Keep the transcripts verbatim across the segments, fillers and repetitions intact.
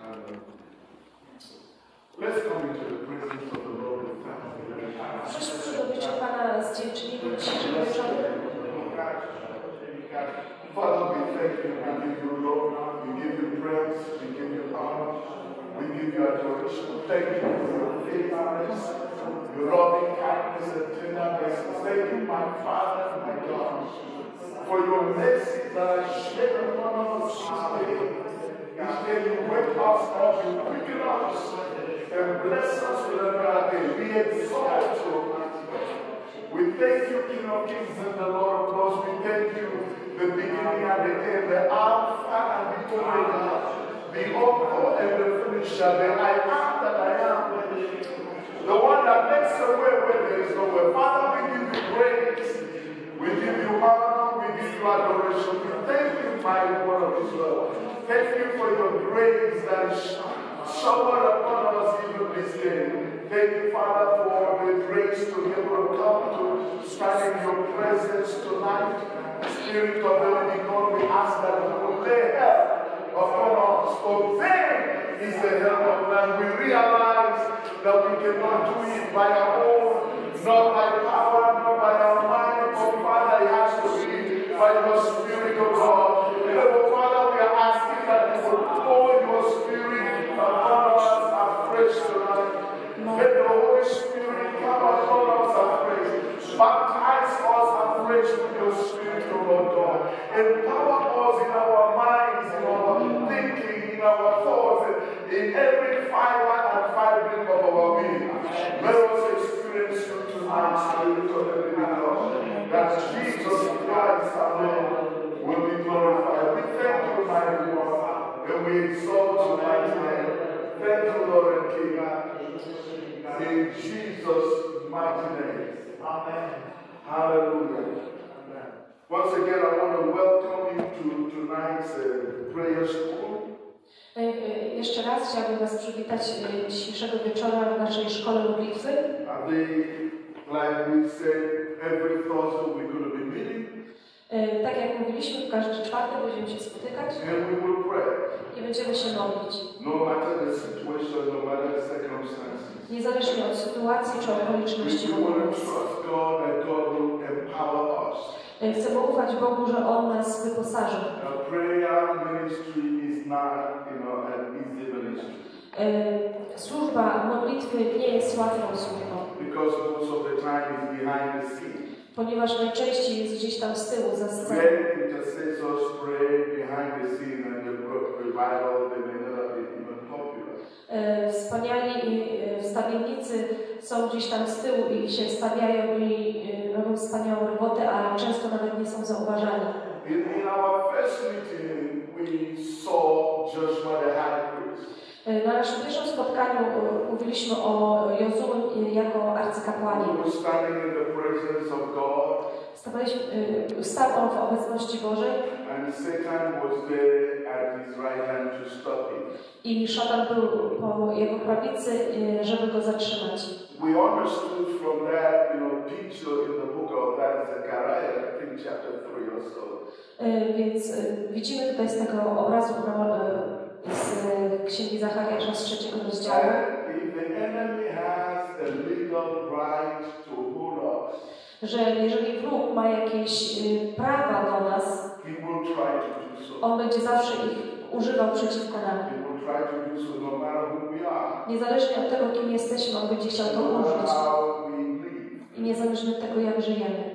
Let's come into the presence of the Lord with thanksgiving. Przyszły przed oblicze Pana z dziękczynieniem dzisiejszego wieczoru. Father, we thank you, we give you glory, we give you praise, we give you honor, we give you adoration. Thank you for your faithfulness, your loving kindness and tender mercies. Thank you, my Father and my God, for your mercy that are shed upon us each day. Each day you wake us up, you quicken us, and bless us with another day. We exalt you. We thank you, King of Kings and the Lord of Lords. We thank you, the beginning and the end, the Alpha and the Omega, the author and the finisher, the I am that I am, the one that makes a way where there is no way. Father, we give you praise, we give you honor, we give you adoration. We thank you, mighty one of Israel. Thank you for your grace that is showered upon us even this day. Thank you, Father, for the grace to be able to come to stand in your presence tonight. Spirit of the living God, we ask that you will lay help upon us. For then is the help of man. We realize that we cannot do it by our own, not by power, not by our mind. Oh, Father, it has to be by your Spirit, of God. Therefore, Father, we are asking that you will pour your Spirit upon us afresh tonight. Let the Holy Spirit come upon us afresh. Baptize us afresh with your Spirit, O Lord God. Empower us in our minds, in our thinking, in our thoughts, in every fiber and fabric of our being. Let us experience you tonight, Spirit of the living God, that Jesus Christ alone will be glorified. We thank you, mighty one, and we exalt you, mighty name. Thank you, Lord and King. In Jesus' mighty name. Amen. Hallelujah. Amen. Once again, I want to welcome you to tonight's uh, prayer school. Jeszcze raz chciałabym Was przywitać dzisiejszego wieczora w naszej szkole modlitwy. And they, like we said, every Thursday we're going to be meeting. Tak jak mówiliśmy, w każdy czwartek będziemy się spotykać. And we will pray. I będziemy się modlić. No matter the situation, no matter the circumstances. Niezależnie od sytuacji czy okoliczności. Chcemy ufać Bogu, że On nas wyposaży. Służba modlitwy nie jest łatwą służbą. Ponieważ najczęściej jest gdzieś tam z tyłu, za sceną. Wspaniali wstawiennicy są gdzieś tam z tyłu i się stawiają i robią wspaniałą robotę, a często nawet nie są zauważani. Na naszym pierwszym spotkaniu mówiliśmy o Jozuę jako arcykapłanie. Stawaliśmy, stał on w obecności Bożej. I szatan był po jego prawicy, żeby go zatrzymać. We understood from that, you know, picture in the book of that Zechariah, I think chapter three or so. Więc widzimy tutaj z tego obrazu z Księgi Zachariasza z trzeciego rozdziału. Że jeżeli wróg ma jakieś prawa do nas, on będzie zawsze ich używał przeciwko nam. Niezależnie od tego, kim jesteśmy, on będzie chciał to użyć. I niezależnie od tego, jak żyjemy.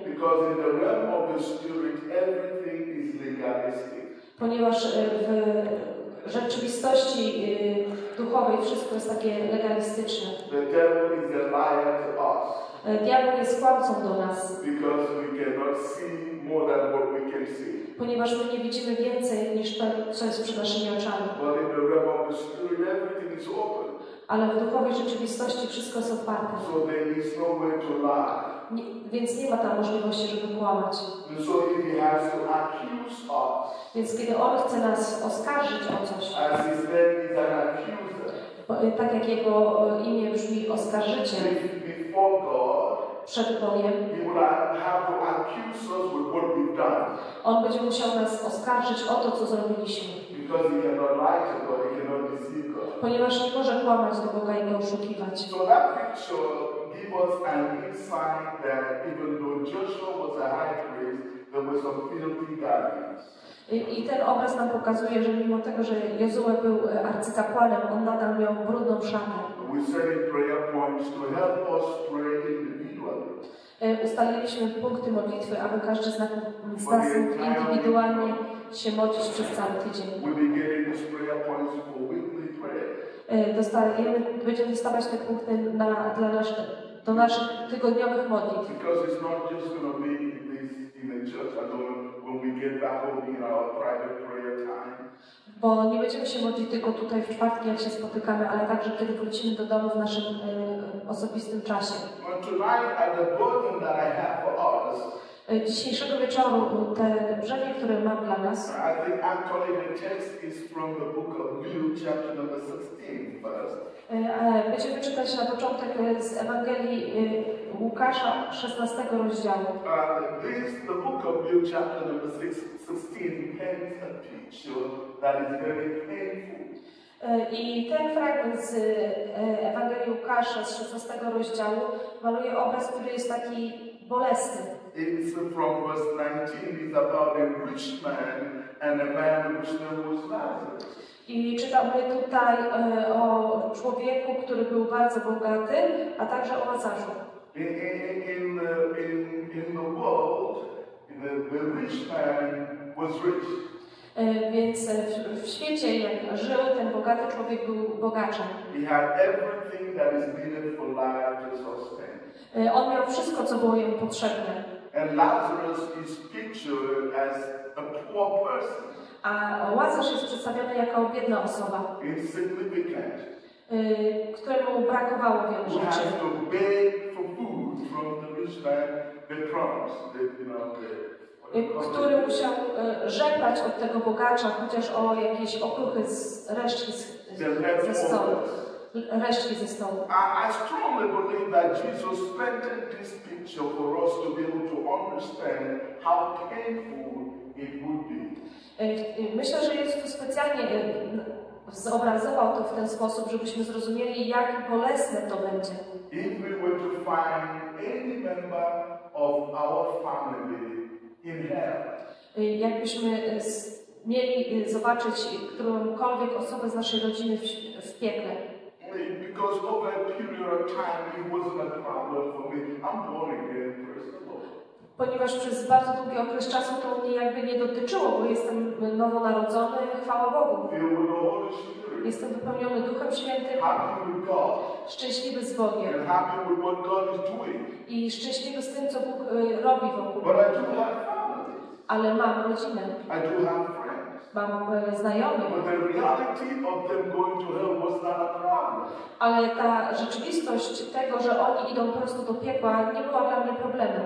Ponieważ w rzeczywistości duchowej wszystko jest takie legalistyczne. Diabeł jest kłamcą do nas. Ponieważ my nie widzimy więcej niż to, co jest przed naszymi oczami. Ale w duchowej rzeczywistości wszystko jest otwarte. Nie, więc nie ma tam możliwości, żeby kłamać. Więc kiedy On chce nas oskarżyć o coś, tak jak Jego imię brzmi oskarżyciel, przed Bogiem, On będzie musiał nas oskarżyć o to, co zrobiliśmy. Ponieważ nie może kłamać do Boga i go oszukiwać. So that picture gives us an insight that even though Joshua was a high priest, there were some filthy garments. I, I ten obraz nam pokazuje, że mimo tego, że Jozue był arcykapłanem, on nadal miał brudną szatę. We set prayer points to help us pray individually. Ustaliliśmy punkty modlitwy, aby każdy z nas, z nas indywidualnie się modlić przez cały tydzień. Dostajemy, będziemy dostawać te punkty na, dla nasz, do naszych tygodniowych modlitw. Bo nie będziemy się modlić tylko tutaj w czwartki, jak się spotykamy, ale także kiedy wrócimy do domu w naszym y, osobistym czasie. Dzisiejszego wieczoru te brzemię, które mam dla nas, będziemy czytać na początek z Ewangelii Łukasza, szesnastego rozdziału. I ten fragment z Ewangelii Łukasza z szesnastego rozdziału maluje obraz, który jest taki bolesny. It's from verse nineteen, it's about a rich man and a man whose name was Lazarus. I czytamy tutaj e, o człowieku, który był bardzo bogaty, a także o Łazarzu. In, in, in, the, in, in the world, the, the rich man was rich. E, więc w, w świecie, jak żył ten bogaty człowiek, był bogaczem. He had everything that is needed for life to sustain. E, on miał wszystko, co było jemu potrzebne. And Lazarus is pictured as a poor person. A Łazarz jest przedstawiony jako biedna osoba, Insignificant. y, któremu brakowało wielu Who has rzeczy. to beg for food from the rich man, the crumbs, the, you know, the, Y, który musiał y, żebrać od tego bogacza, chociaż o jakieś okruchy z resztki z, ze stołu. Resztki ze stołu. I, I strongly believe that Jesus painted this picture for us to be able to understand how painful it would be. Myślę, że Jezus tu specjalnie zobrazował to w ten sposób, żebyśmy zrozumieli, jak bolesne to będzie. If we were to find any member of our family in hell, jakbyśmy mieli zobaczyć którąkolwiek osobę z naszej rodziny w, w piekle. Because over a period of time it wasn't a problem for me. I'm born again, praise the Lord. Ponieważ przez bardzo długi okres czasu to mnie jakby nie dotyczyło, bo jestem nowonarodzony, chwała Bogu. Jestem wypełniony Duchem Świętym, szczęśliwy z Bogiem i szczęśliwy z tym, co Bóg robi wokół. Ale mam rodzinę. Mam znajomych. Ale ta rzeczywistość tego, że oni idą po prostu do piekła, nie była dla mnie problemem.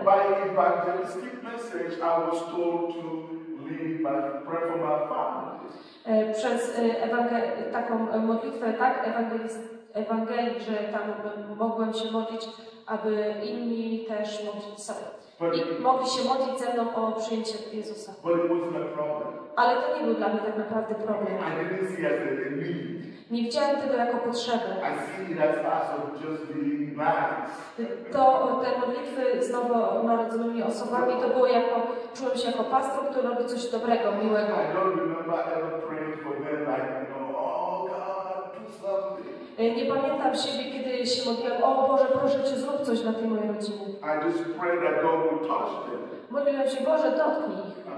Przez ewangel- taką modlitwę, tak, Ewangelii, że tam mogłem się modlić, aby inni też modlić sobie. I mogli się modlić ze mną o przyjęcie Jezusa. Ale to nie był dla mnie tak naprawdę problem. Nie widziałem tego jako potrzebę. To te modlitwy z nowonarodzonymi osobami to było jako, czułem się jako pastor, który robi coś dobrego, miłego. Nie pamiętam siebie, kiedy się modliłem, o Boże, proszę Cię, zrób coś dla tej mojej rodziny. Modliłem się, Boże, dotknij ich.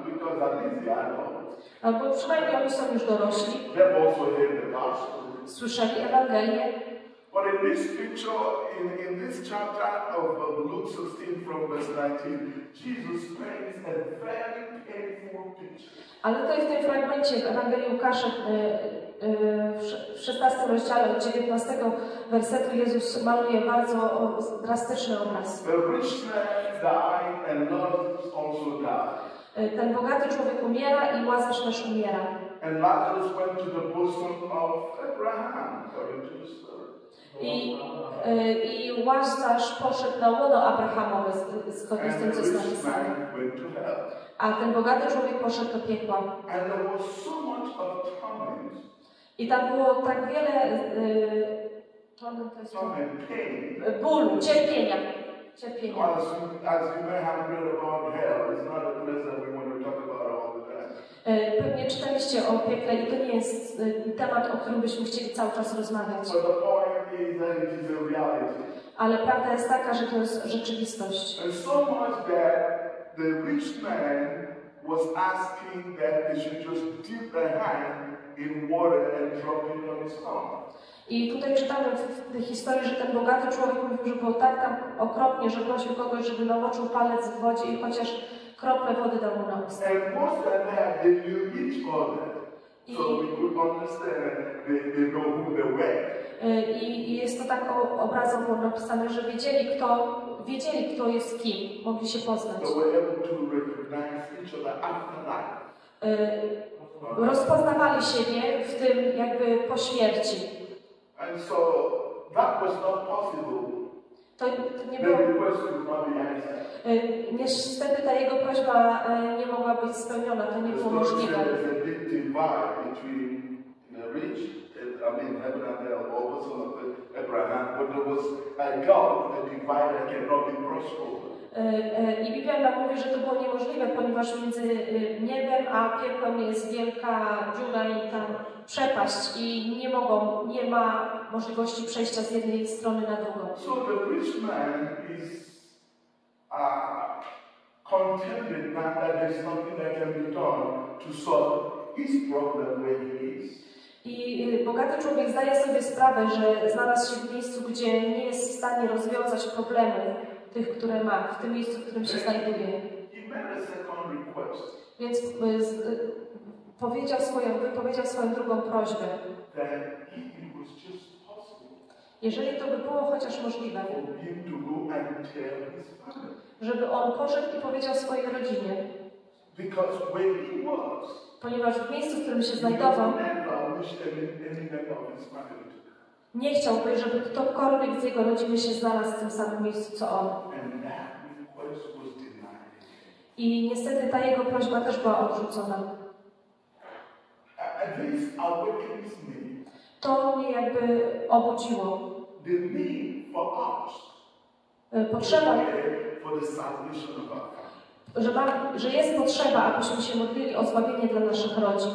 Albo przynajmniej oni są już dorośli. Słyszeli Ewangelię. But in this picture, in, in this chapter of, of Luke sixteen from verse nineteen, Jesus paints a very painful picture. Ale tutaj w tym fragmencie w Ewangelii Łukasza w szesnastym rozdziale od dziewiętnastego wersetu Jezus maluje bardzo drastyczny obraz. The rich man died and Lazarus also died. Ten bogaty człowiek umiera i Łazarz też umiera. And Lazarus went to the bosom of Abraham, according to the story. I, i Łazarz poszedł na łono Abrahamowe, zgodnie z tym, co jest napisane. A ten bogaty człowiek poszedł do piekła. And there was so much of torment. I tam było tak wiele y, to jest bólu, cierpienia. cierpienia. As you, as you may have read about hell, it's not a place that we want to talk about all the time. Pewnie czytaliście o piekle i to nie jest temat, o którym byśmy chcieli cały czas rozmawiać. But the point is that it is a reality. Ale prawda jest taka, że to jest rzeczywistość. And so much that the rich man was asking that they should just dip their hand in water and drop it on his tongue. I tutaj czytamy w tej historii, że ten bogaty człowiek mówił, że było tak tam okropnie, że prosił kogoś, żeby namoczył palec w wodzie i chociaż kroplę wody dał mu na usta. And more than that, they knew each other. So we could understand they, they know who they were. I jest to tak obrazem było napisane, że wiedzieli kto, wiedzieli kto jest kim, mogli się poznać. They were able to recognize each other after life. Rozpoznawali siebie w tym jakby po śmierci. And so that was not possible. To, to nie było. Niestety ta jego prośba nie mogła być spełniona, to nie było możliwe. I Biblia nam mówi, że to było niemożliwe, ponieważ między niebem a piekłem jest wielka dziura i tam przepaść i nie mogą, nie ma możliwości przejścia z jednej strony na drugą. So the rich man is uh, contented now that there's nothing that can be done to solve his problem where he is. I bogaty człowiek zdaje sobie sprawę, że znalazł się w miejscu, gdzie nie jest w stanie rozwiązać problemy tych, które ma, w tym miejscu, w którym się znajduje. Więc y, powiedział swoją, wypowiedział swoją drugą prośbę. Jeżeli to by było chociaż możliwe, żeby on poszedł i powiedział swojej rodzinie. Ponieważ w miejscu, w którym się znajdował, nie chciałby, żeby ktokolwiek z jego rodziny się znalazł w tym samym miejscu, co on. I niestety ta jego prośba też była odrzucona. To mnie jakby obudziło. Potrzeba, że, ma, że jest potrzeba, abyśmy się modlili o zbawienie dla naszych rodzin.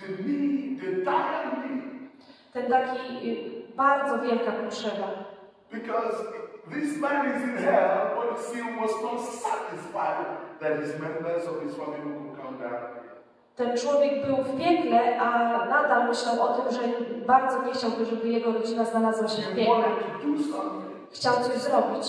Ten taki bardzo wielka potrzeba. Because this man is in hell, but still was not satisfied that his members of his family would come down. Ten człowiek był w piekle, a nadal myślał o tym, że bardzo nie chciałby, żeby jego rodzina znalazła się w piekle. Chciał coś zrobić.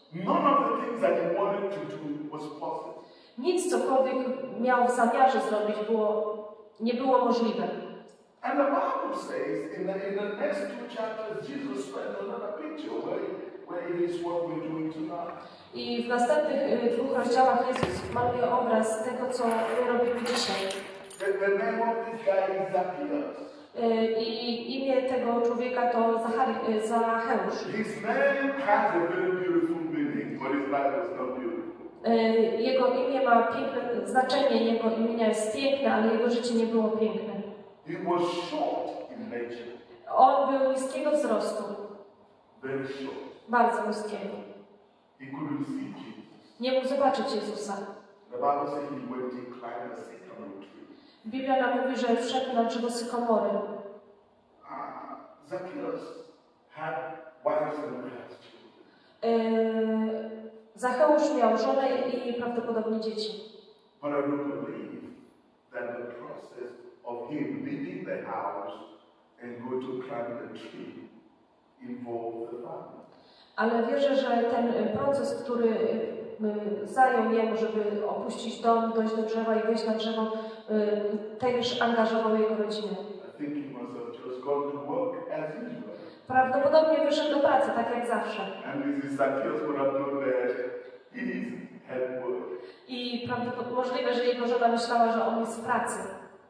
Nic, cokolwiek miał w zamiarze zrobić, było, nie było możliwe. And the Bible says in the, in the next two chapters, Jesus spent another picture where, where it is what we're doing tonight. I w następnych dwóch rozdziałach Jezus maluje obraz tego, co my robimy dzisiaj. The, the name of this guy is Zacchaeus. I imię tego człowieka to Zacheusz. His name has a very beautiful meaning, but his life was not beautiful. Jego imię ma piękne znaczenie, jego imienia jest piękne, ale jego życie nie było piękne. He was short in nature. On był niskiego wzrostu. Very short. Bardzo niskiego. He couldn't see Jesus. Nie mógł zobaczyć Jezusa. The Bible says he went and climbed a sycamore tree. Biblia nam mówi, że wszedł na drzewo sykomory. Uh, Zacchaeus had wives and had children. Zacheusz miał żonę i prawdopodobnie dzieci. But I don't believe that the process of him leaving the house and go to climb the tree involved the family. Ale wierzę, że ten proces, który zajął jemu, żeby opuścić dom, dojść do drzewa i wejść na drzewo, też angażował jego rodzinę. Prawdopodobnie wyszedł do pracy, tak jak zawsze. I prawdopodobnie możliwe, że jego żona myślała, że on jest w pracy.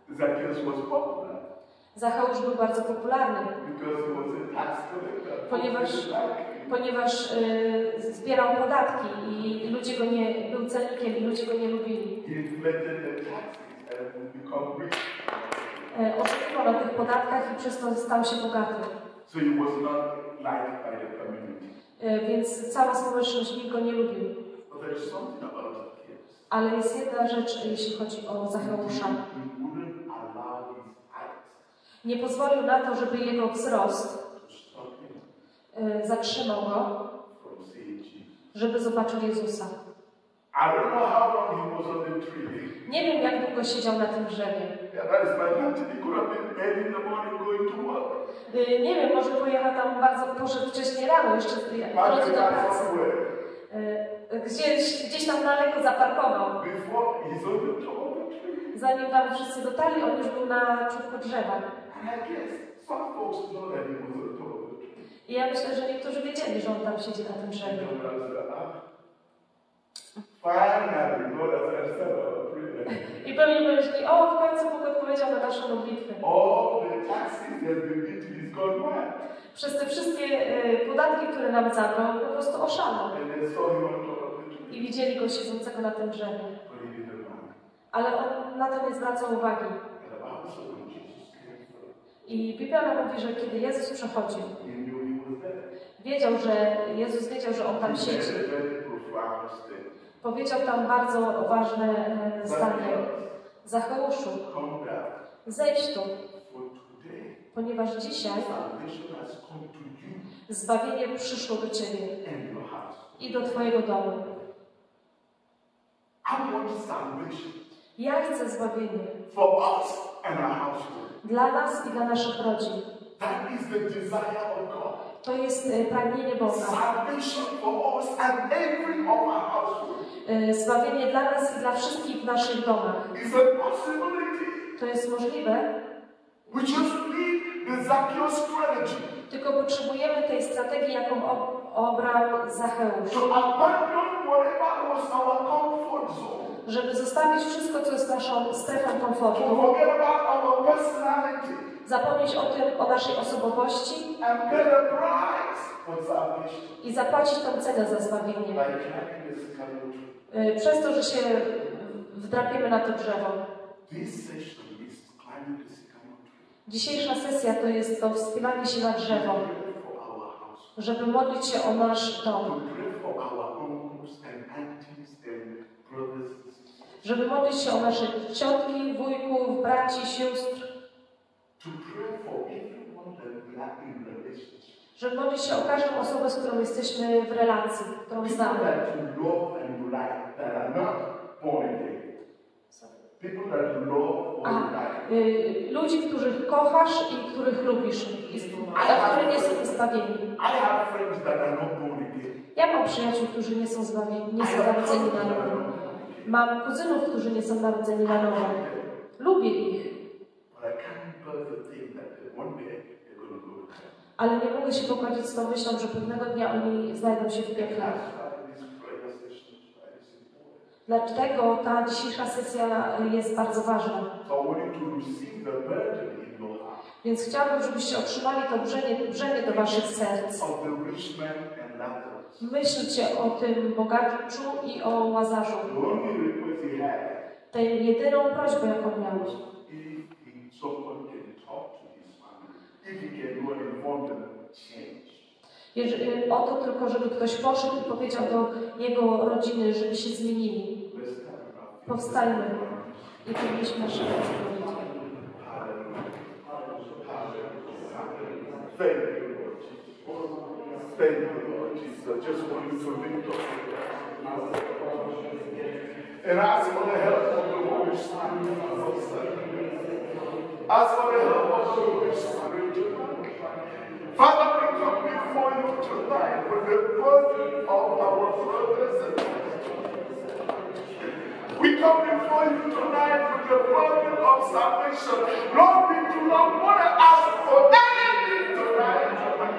Zacheusz był bardzo popularny, ponieważ, ponieważ y, zbierał podatki i ludzie go nie, był celnikiem i ludzie go nie lubili. e, oszukiwał na tych podatkach i przez to stał się bogaty. So he was not liked by the community. E, więc cała społeczność nikt go nie lubił. But there is something about Zacchaeus. Ale jest jedna rzecz, jeśli chodzi o Zacheusza. He wouldn't allow his eyes Nie pozwolił na to, żeby jego wzrost to stop him e, zatrzymał go, from seeing Jesus. żeby zobaczył Jezusa. I don't know how long he was on the tree. Nie wiem, jak długo siedział na tym drzewie. Yeah, that is my hunting. He could have been early in the morning going to work. E, nie wiem, może pojechał tam bardzo, poszedł wcześniej rano, jeszcze w drodze do Parking lot pracy. somewhere. E, Gdzieś, gdzieś tam daleko zaparkował. Before he's on the top of the tree. Zanim tam wszyscy dotarli, on już był na czubku drzewa. And I guess some folks know that he was on the top of the tree. I ja myślę, że niektórzy wiedzieli, że on tam siedzi na tym drzewie. And I said, ah, finally, God has answered our prayer. I pewnie myśli, o, w końcu Bóg odpowiedział na naszą modlitwę. All the taxes he has been eating is gone mad. Przez te wszystkie e, podatki, które nam zabrał, po prostu oszalał. And they saw him on top of the tree. I widzieli go siedzącego na tym drzewie. But he didn't mind. Ale on na to nie zwracał uwagi. And the Bible said when Jesus came through, I Biblia nam mówi, że kiedy Jezus przechodził, he knew he was there. wiedział, że Jezus wiedział, że on tam He said siedzi. a very profound statement. Powiedział tam bardzo ważne e, zdanie. Zacchaeus, Zacheuszu, come down, zejdź tu, for today ponieważ dzisiaj salvation has come to you zbawienie przyszło do Ciebie and your house. i do Twojego domu. I want salvation Ja chcę zbawienie for us and our household. dla nas i dla naszych rodzin. That is the desire of God. To jest e, pragnienie Boga. Salvation for us and every of our household. E, Zbawienie dla nas i dla wszystkich w naszych domach. It's a possibility. To jest możliwe, We just need the Zacchaeus strategy tylko potrzebujemy tej strategii, jaką ob obrał Zacheusz. to abandon whatever was our comfort zone. Żeby zostawić wszystko, co jest naszą strefą To komfortu. forget about our personality Zapomnieć o tym, o naszej osobowości and pay the price for salvation. i zapłacić tą cenę za zbawienie. By climbing the sycamore tree. E, Przez to, że się wdrapiemy na to drzewo. This session is climbing the sycamore tree. Dzisiejsza sesja to jest to wspinanie się na drzewo, Pray for our house. żeby modlić się o nasz To dom, pray for our uncles and aunties and brothers and sisters. żeby modlić się o nasze ciotki, wujków, braci, sióstr, To pray for everyone that we are in relationship. żeby modlić się o każdą osobę, z którą jesteśmy w relacji, którą People znamy. that you love and you like that are not born again. People that you love or A, you like. y, ludzi, których kochasz i których lubisz, i, a którzy nie są zbawieni. I have friends that are not born again. Ja mam przyjaciół, którzy nie są zbawieni, nie I są have narodzeni cousins na that are nowo. not born again. Mam kuzynów, którzy nie są narodzeni na nowo. Lubię ich, But I can't bear the thing that one day they're going to go to heaven. ale nie mogę się pogodzić z tą myślą, że pewnego dnia oni znajdą się w piekle. That's why this prayer session is very important. Dlatego ta dzisiejsza sesja jest bardzo ważna. So I want you to receive the burden in your heart Więc chciałabym, żebyście otrzymali to brzemię, brzemię do waszych serc. of the rich man and Lazarus. Myślcie o tym bogaczu i o Łazarzu. The only request he had Tę jedyną prośbę, jaką miał. was if he, someone can talk to his family, if he can go and inform them, change. Jeżeli, o to tylko, żeby ktoś poszedł i powiedział do jego rodziny, żeby się zmienili. Let's stand up. Powstajmy i powinniśmy nasze ręce powiedzieć. Thank you, Lord Jesus. Thank you, Lord Jesus. I just want you to lift up your hands and ask for the help of the Holy Spirit. Ask for the help of the Holy Spirit. Father, we come before you tonight with the burden of our brothers and sisters. We come before you tonight with the burden of salvation. Lord, we do not want to ask for anything tonight.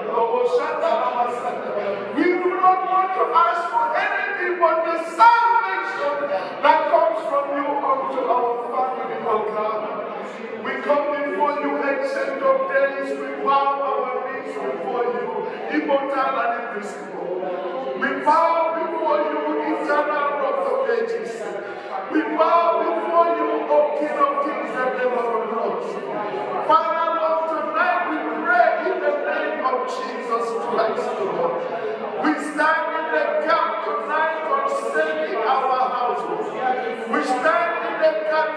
We do not want to ask for anything but the salvation that comes from you unto our family, oh God. We come before you, ancient of days, we bow our knees before you, immortal and invisible. We bow before you, eternal rock of ages. We bow before you, O King of kings and Lord of lords.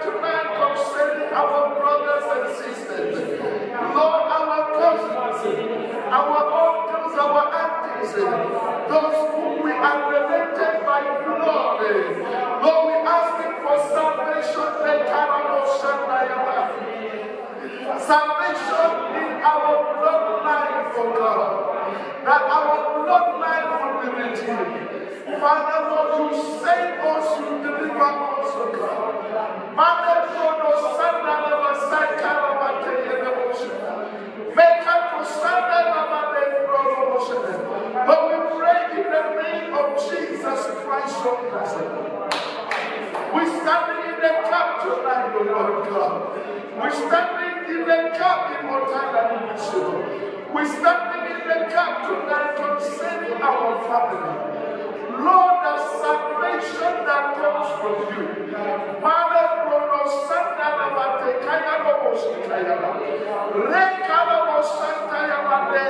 tonight concerning our brothers and sisters. Lord, our cousins, our uncles, our aunties, those whom we are related by blood. Lord, we ask for salvation. Salvation in our bloodline, oh God. That our bloodline will be redeemed. Father, Lord, you save us, you deliver us, oh God. Mother, Lord, oh, Sanda, Lord, Sanda, Lord, make up for Sanda, Lord, but we pray in the name of Jesus Christ of Nazareth. We're standing in the gap tonight, oh Lord God. We're standing in the gap in mortality. We're standing in the gap tonight concerning our family. Lord, the salvation that comes from you. Father, Rono Santa Lavate, Kayabo Shikayaba, Rekabo Santa Yamade,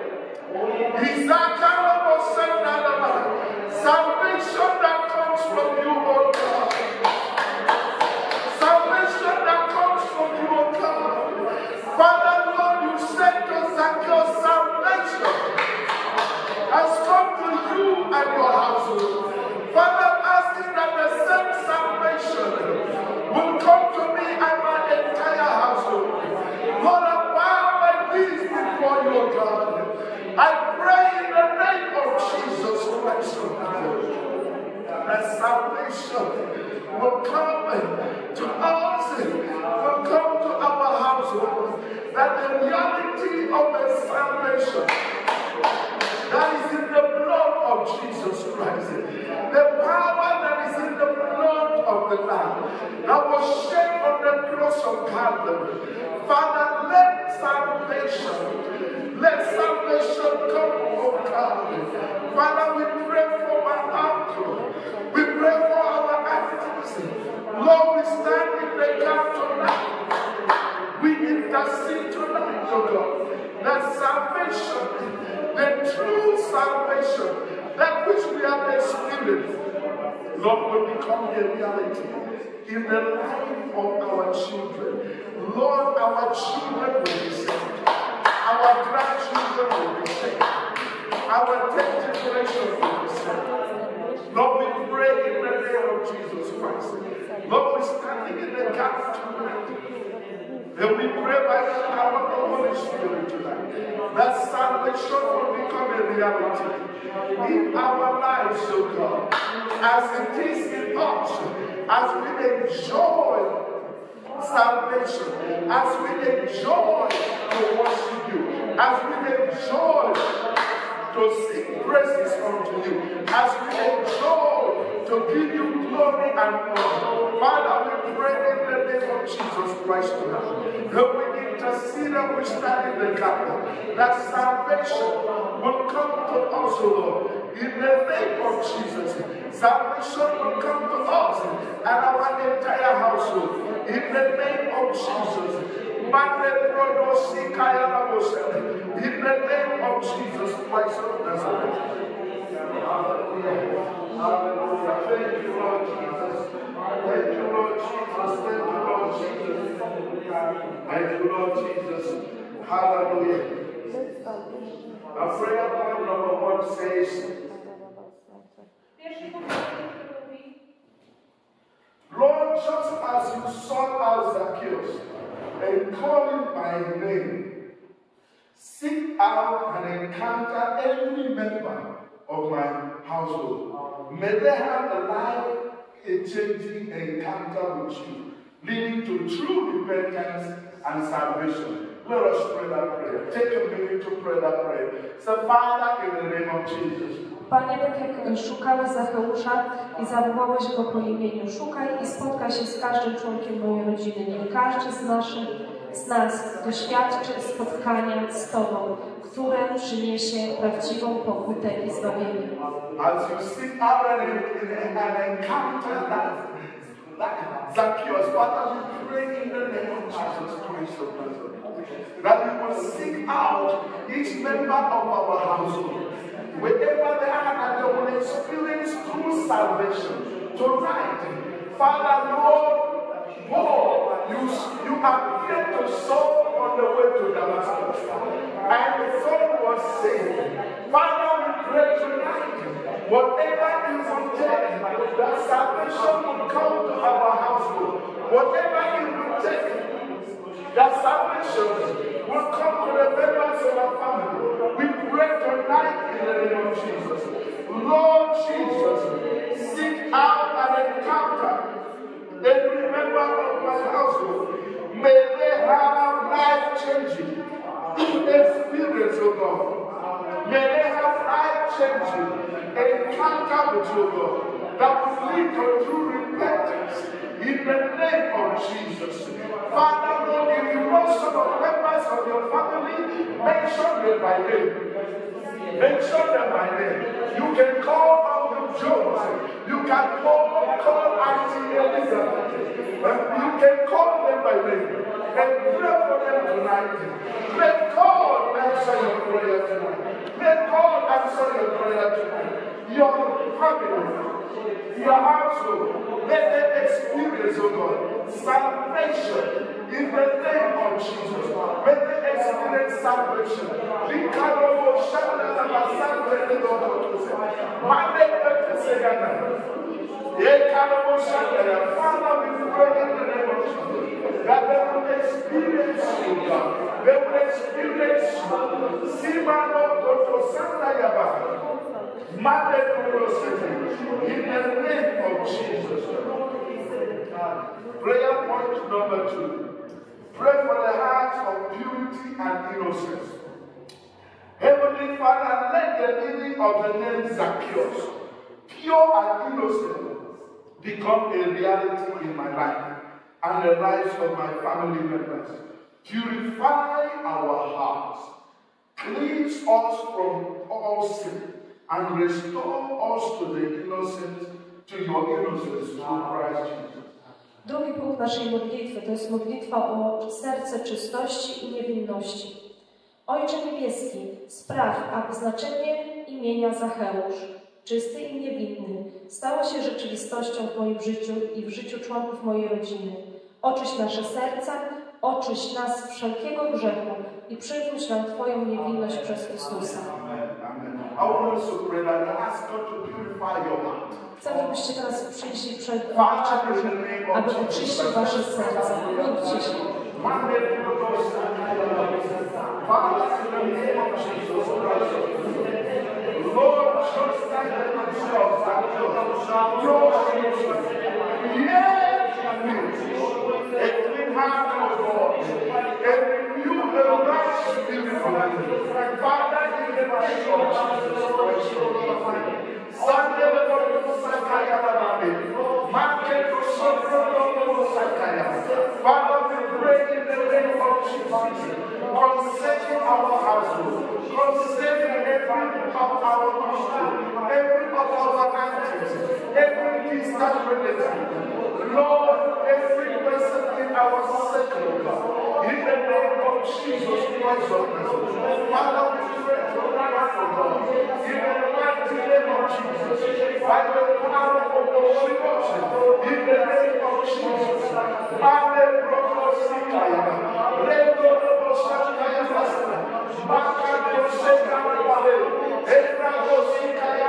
Izakabo Santa Lava. Salvation that comes from you, oh God. Salvation that comes from you, oh God. Father, Lord, you said to Zacchaeus, salvation has come to you and your household. Father, I'm asking that the same salvation will come to me and my entire household. Lord, I bow my knees before you, oh God. I pray in the name of Jesus Christ of Nazareth that salvation will come to us, will come to our household, that the reality of the salvation that is in the blood of Jesus Christ, the power that is in the blood of the Lamb, that was shed on the cross of Calvary. Father, let salvation, let salvation come, oh God. Father, we pray for our uncle. We pray for our aunties. Lord, we stand in the gap tonight. We intercede tonight, oh God, that salvation, the true salvation, that which we have experienced, Lord, will become a reality in the life of our children. Lord, our children will be saved. Our grandchildren will be saved. Our tenth generation will be saved. Lord, we pray in the name of Jesus Christ. Lord, we're standing in the gap tonight. And we pray by the power of the Holy Spirit tonight that salvation will become a reality in our lives, oh God, as it is in us, as we enjoy salvation, as we enjoy to worship you, as we enjoy to sing praises unto you, as we enjoy to give you glory and honor. Father, we pray in the name of Jesus Christ tonight that we intercede and we stand in the gap, that salvation will come to us, O Lord, in the name of Jesus. Salvation will come to us and our entire household in the name of Jesus. In the name of Jesus Christ of Nazareth. Hallelujah. Hallelujah. Thank you, Lord Jesus. Thank you, Lord Jesus. Thank you, Lord Jesus. Thank you, Lord Jesus. Hallelujah. Our prayer point number one says, Lord, just as you sought out Zacchaeus and called him by name, seek out and encounter every member of my household. May they have a life-changing encounter with you, leading to true repentance and salvation. Let us pray that prayer. Take a minute to pray that prayer. Say, Father, in the name of Jesus. Panie, tak jak szukałeś Zacheusza i zawołałeś go po imieniu, szukaj i spotkaj się z każdym członkiem mojej rodziny. Niech każdy z, naszych, z nas doświadczy spotkania z Tobą, które przyniesie prawdziwą pokutę i zbawienie. As you seek out and encounter that, Zacchaeus, Father, we pray in the name of Jesus Christ of Nazareth, that you will seek out each member of our household, wherever they are, that they will experience true salvation. Tonight, Father, Lord, Paul, you, you appeared to Saul on the way to Damascus, and Saul was saying, Father, we pray tonight, whatever evil take, that salvation will come to our household. Whatever evil take, that salvation will come to the members of our family. We pray tonight in the name of Jesus. Lord Jesus, seek out an encounter every member of my household. May they have life-changing experience, oh God. May they have life-changing encounter with you, God, that will lead to true repentance in the name of Jesus. Father, Lord, if you know some of members of your family, mention them by name. Mention them by name. You can call Uncle Jones. You can call, call Auntie Elizabeth. You can call them by name and pray for them tonight. Let God answer your prayer tonight. Let God answer your prayer tonight. Your family, your household, let them experience, oh God, salvation in the name of Jesus. Let them experience salvation. Father, we pray in the name of Jesus that they will experience you, God. They will experience you. Simano Koto Santa Yaba. Mande Kurosete. In the name of Jesus. Prayer point number two. Pray for the heart of purity and innocence. Heavenly Father, let the meaning of the name Zacchaeus, pure and innocent, become a reality in my life and the lives of my family members. Purify our hearts, cleanse us from all sin, and restore us to the innocence, to your innocence through Christ Jesus. Drugi punkt naszej modlitwy to jest modlitwa o serce czystości i niewinności. Ojcze Niebieski, spraw, aby znaczenie imienia Zacheusz, czysty i niewinny, stało się rzeczywistością w moim życiu i w życiu członków mojej rodziny. Oczyść nasze serca, oczyść nas z wszelkiego grzechu i przywróć nam Twoją niewinność przez Chrystusa. Chcę, żebyście teraz przyszli przed Ojcem Bożym, aby oczyścić wasze serca. Módlcie się. Father, we pray in the name of Jesus, concerning our household, concerning every of our household, every of our aunties, every distant relative, Lord, every person in our circle, in the name of Jesus Christ of Nazareth. Father, we pray for God, in the mighty name of Jesus, by the power of the Holy Ghost, in the name of Jesus. Father, Prokosikaya, Redo Prokosikaya, Makato Sekaya, Ebrakosikaya,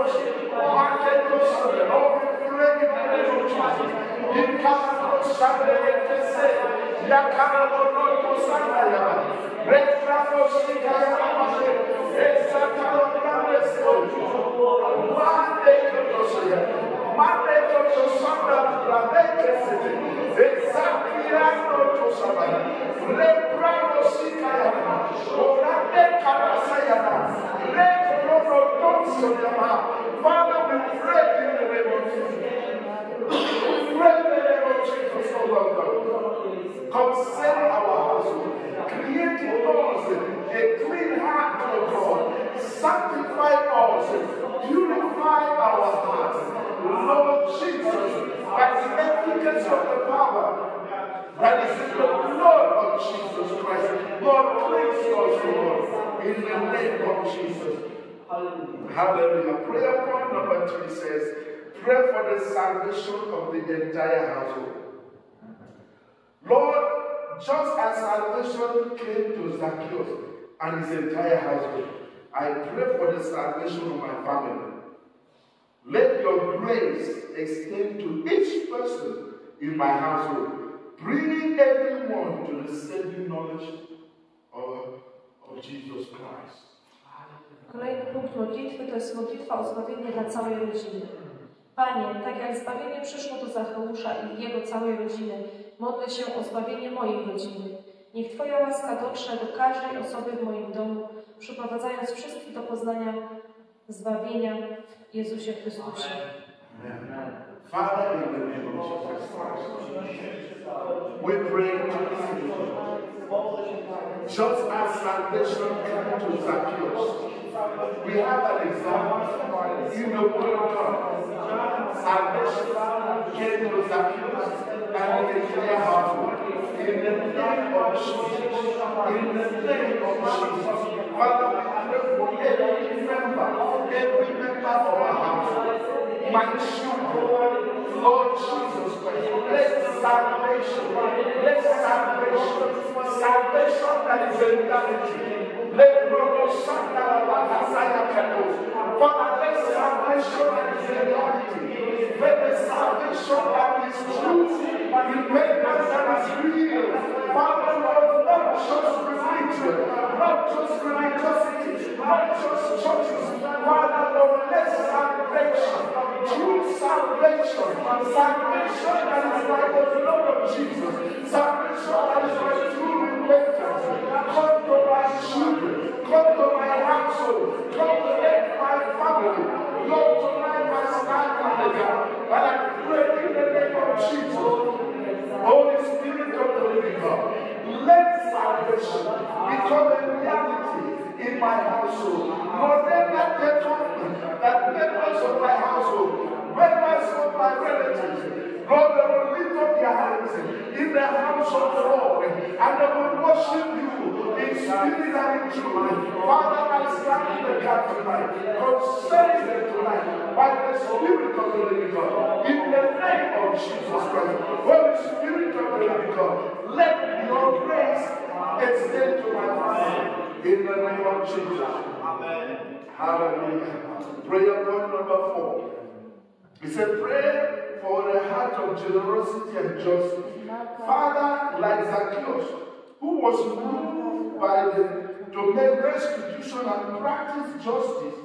Makato Sekaya, oh, we pray in the name of Jesus. In Kamato Sakaya, Yakano Sakaya, Retrakosikaya, Esakano Pramesko, Mande Kotosia, Mande Kotosanda, Rameke City, Esakiano Tosabaya, Leprakosikaya, Orande Karasayana, Lepronotonsoyama. Father, we pray in the name of Jesus. We pray in the name of Jesus, oh Lord God. Concerning our household, create in us a clean heart, oh God. Sanctify us, purify our hearts. Lord Jesus, by the efficacy of the power that is in the blood of Jesus Christ, Lord, cleanse us, Lord, in the name of Jesus. Hallelujah. Hallelujah. Prayer point number three says, pray for the salvation of the entire household. Lord, just as salvation came to Zacchaeus and his entire household, I pray for the salvation of my family. Let your grace extend to each person in my household, bringing everyone to the saving knowledge of, of Jesus Christ. Kolejny punkt modlitwy to jest modlitwa o zbawienie dla całej rodziny. Panie, tak jak zbawienie przyszło do Zacheusza i jego całej rodziny, modlę się o zbawienie mojej rodziny. Niech Twoja łaska dotrze do każdej osoby w moim domu, przyprowadzając wszystkich do poznania zbawienia w Jezusie Chrystusie. Amen. Father, in the name of Jesus Christ, we pray just as salvation came to Zacchaeus, we have an example in the Word of God. Salvation came to Zacchaeus and the entire household. In the name of Jesus, in the name of Jesus, Father, we pray for every member, every member of our household, my children, Lord Jesus Christ, let salvation, let salvation, salvation that is a reality. Let Father, let salvation that is a reality. Let the salvation that is true, repentance that is real. Father, Lord, not just religion, not just religiosity, not just churches. Father, Lord, let salvation, true salvation, salvation that is by the blood of Jesus, salvation that is by true repentance. Come to my children, come to my household, come to my family. Lord, tonight I stand in the gap, and I pray in the name of Jesus. Holy Spirit of the living God, let salvation become a reality in my household. Lord, let that get on that members of my household, members of my relatives, Lord, they will lift up their hands in the house of the Lord, and they will worship you in spirit and in truth. Father, I stand in the gap tonight, concerning them tonight, by the Spirit of the living God, in the name of Jesus Christ. Holy Spirit of the living God, let your grace extend to my family, in the name of Jesus. Amen. Hallelujah. Prayer point number four. It's a prayer for the heart of generosity and justice. Father, like Zacchaeus, who was moved by the to make restitution and practice justice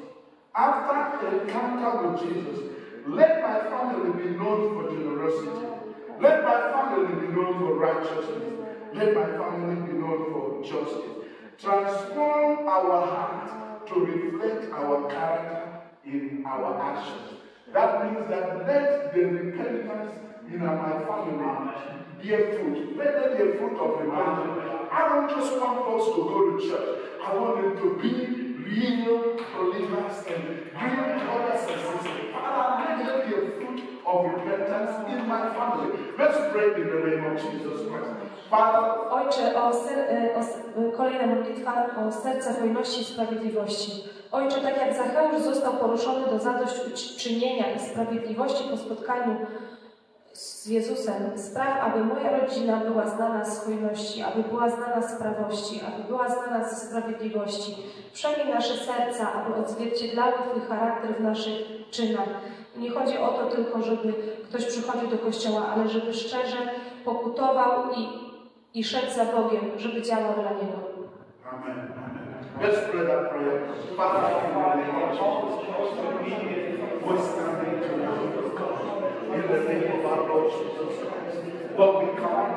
after an encounter with Jesus, let my family be known for generosity. Let my family be known for righteousness. Let my family be known for justice. Transform our heart to reflect our character in our actions. That means that let the repentance in my family bear fruit. Let there be a fruit of repentance. I don't just want us to go to church. I want them to be real believers and real brothers and sisters. Father, let there be a fruit of repentance in my family. Let's pray in the name of Jesus Christ. Father, Ojcze, o ser, o, kolejna modlitwa o serce hojności i sprawiedliwości. Ojcze, tak jak Zacheusz został poruszony do zadośćuczynienia i sprawiedliwości po spotkaniu z Jezusem, spraw, aby moja rodzina była znana z hojności, aby była znana z prawości, aby była znana ze sprawiedliwości. Przejmij nasze serca, aby odzwierciedlały Twój charakter w naszych czynach. I nie chodzi o to tylko, żeby ktoś przychodził do kościoła, ale żeby szczerze pokutował i, i szedł za Bogiem, żeby działał dla Niego. Amen. Let's pray that prayer. Father, in the name of Jesus, we stand into in the name of our Lord Jesus Christ. Lord, we come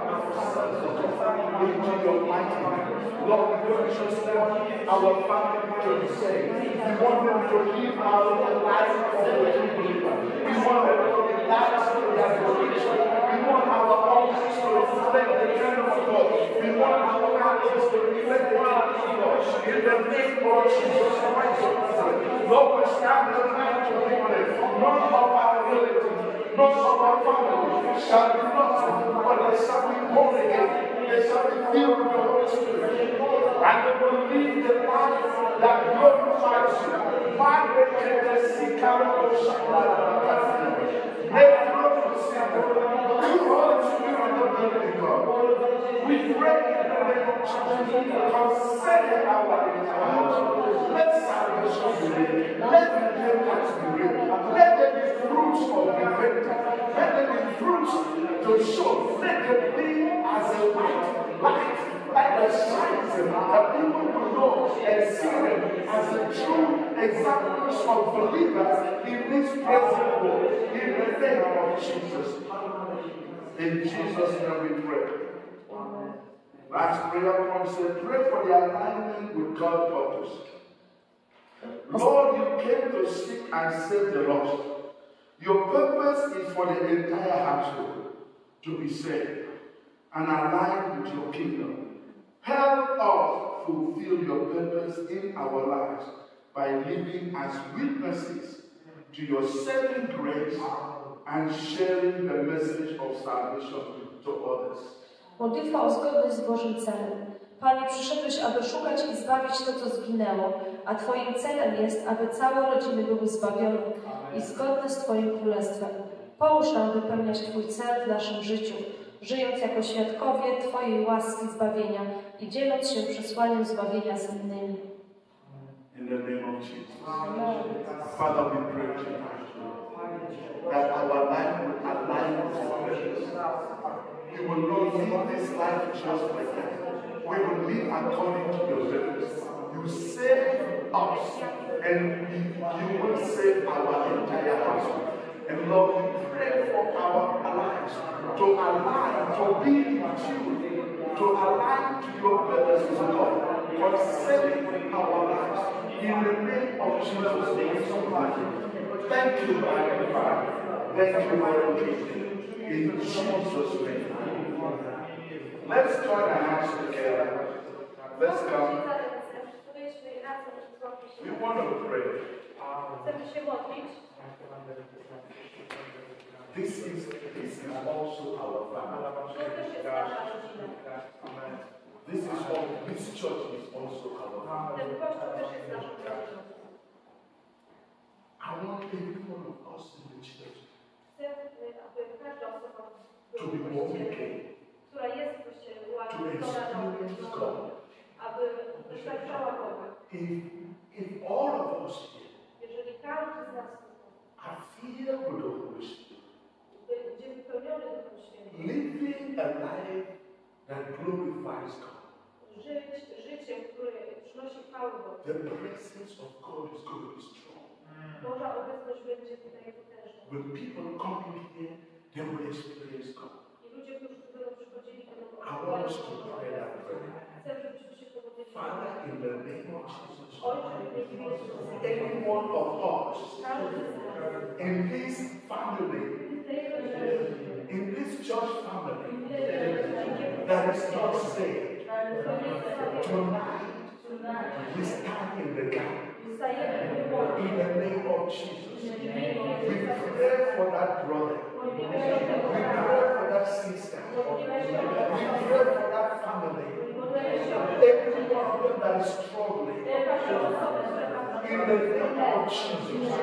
into your mighty name. Lord, we don't just want our family to be saved. We want them to live our life of the believer. We want them to be lives of the adoration. We want our altars to reflect the kingdom of God. We want our altars to reflect the kingdom of God. In the name of Jesus Christ of Nazareth, Lord, we stand tonight to declare none of our relatives, none of our family shall be lost, but they shall be born again. They shall be filled with the Holy Spirit. And they will live the life that glorifies you. Father, can the sick out of the Shabbat? May the Lord receive the Holy Spirit of the living God. baptism, that people will know and see them as the true examples of believers in this present world. In the name of Jesus. In Jesus' name we pray. Last prayer point said, pray for the alignment with God's purpose. Lord, you came to seek and save the lost. Your purpose is for the entire household to be saved and aligned with your kingdom. Help us fulfill your purpose in our lives by living as witnesses to your saving grace and sharing the message of salvation to others. Modlitwa o zgodność z Bożym celem. Panie, przyszedłeś, aby szukać i zbawić to, co zginęło, a Twoim celem jest, aby całe rodziny były zbawione i zgodne z Twoim Królestwem. Pomóż nam wypełniać Twój cel w naszym życiu, żyjąc jako świadkowie Twojej łaski zbawienia i dzieląc się przesłaniem zbawienia z innymi. In the name of Jesus. Father, we pray tonight that our life will align with your purpose. We will not live this life just like that. We will live according to your purpose. You save us, and you will save our entire household. And Lord, we pray for our lives to align, to be in tune, to align to your purposes, God, concerning our lives. In the name of Jesus, thank you, my Father. Thank you, Lord. In Jesus' name. Let's join our hands together. Let's come. We want to pray. This is, this is also our family. This is all, this church is also our family. I want every one of us in the church to be born again, to experience God. If, if all of us here are filled with the Holy Spirit, living a life that glorifies God, the presence of God is going to be strong. When people come in here, they will experience God. I want us to pray that prayer. Father, in the name of Jesus, any one of us in this family, in this church family that is not saved, tonight we stand in the gap. In the name of Jesus, we pray for that brother. We pray for that sister. We pray for that family. Every one of them that is struggling. In the name of Jesus,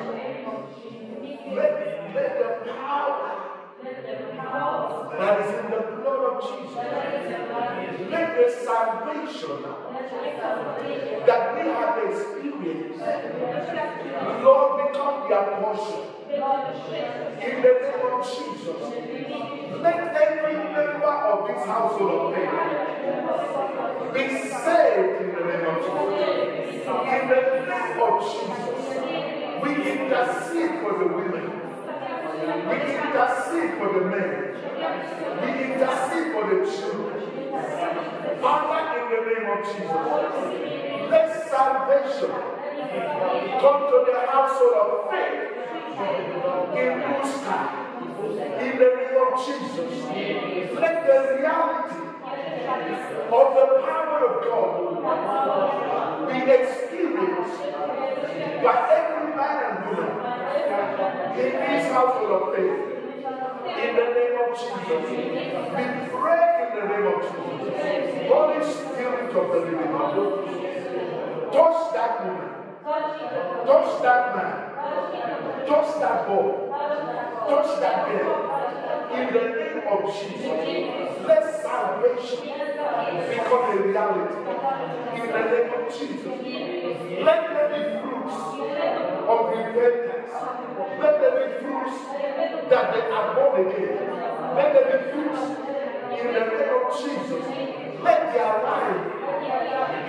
let, let the power that is in the blood of Jesus, let the salvation that we have experienced, Lord, become their portion. In the name of Jesus, let every member of this household of faith be saved in the name of Jesus. In the name of Jesus, we intercede for the women. We intercede for the men. We intercede for the children. Father, in the name of Jesus, let salvation come to the household of faith in Worcester. In the name of Jesus, let the reality of the power of God be experienced by every man and woman in this household of faith. In the name of Jesus, we pray in the name of Jesus. Holy Spirit of the living God, touch that woman, touch that man, touch that boy, touch that girl. In the name of Jesus, let salvation become a reality. In the name of Jesus, let there be fruits of repentance. Let there be fruits that they are born again. Let there be fruits in the name of Jesus. Let their life